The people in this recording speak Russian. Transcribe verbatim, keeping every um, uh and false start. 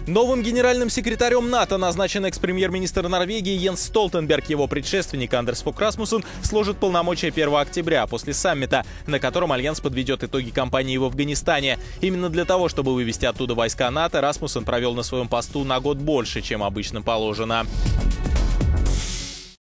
Новым генеральным секретарем НАТО назначен экс-премьер-министр Норвегии Йенс Столтенберг. Его предшественник Андерс Фог Расмуссен сложит полномочия первого октября после саммита, на котором Альянс подведет итоги кампании в Афганистане. Именно для того, чтобы вывести оттуда войска НАТО, Расмуссен провел на своем посту на год больше, чем обычно положено.